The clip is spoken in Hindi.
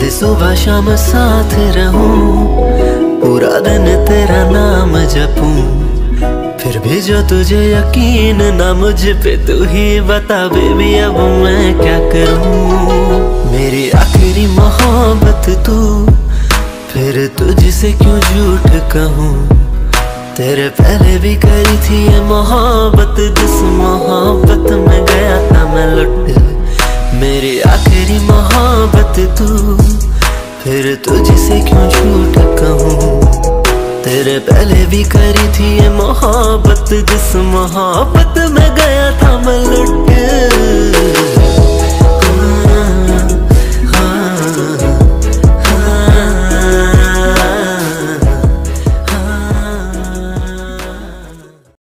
सुबह शाम साथ रहूं, पूरा दिन तेरा नाम जपूं, फिर भी जो तुझे यकीन ना मुझ पे, तू ही बता बेबी अब मैं क्या करूं। मेरी आखिरी मोहब्बत तू, फिर तुझसे क्यों झूठ कहूं। तेरे पहले भी करी थी ये मोहब्बत, जिस मोहब्बत में गया था मैं लुट। मेरी आखिरी मोहब्बत तू, फिर तुझसे क्यों झूठ कहूं। तेरे पहले भी करी थी ये मोहब्बत, जिस मोहब्बत में गया था मैं लुट।